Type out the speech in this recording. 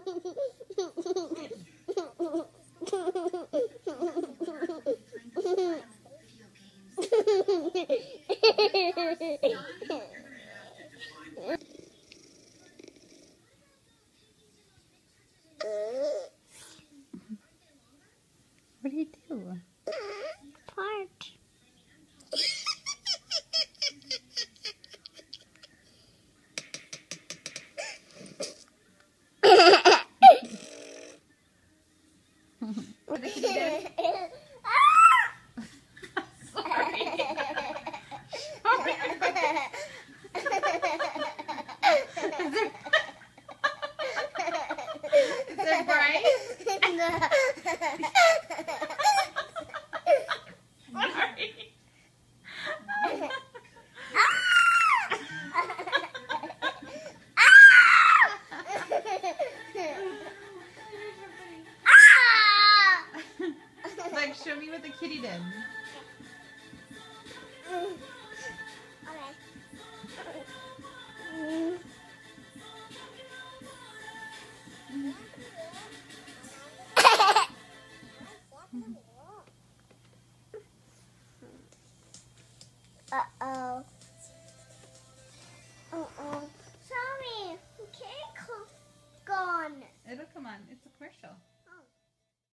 What do you do? Fart. What the kitty did? Sorry. Is it bright? Sorry. Like, show me what the kitty did. Okay.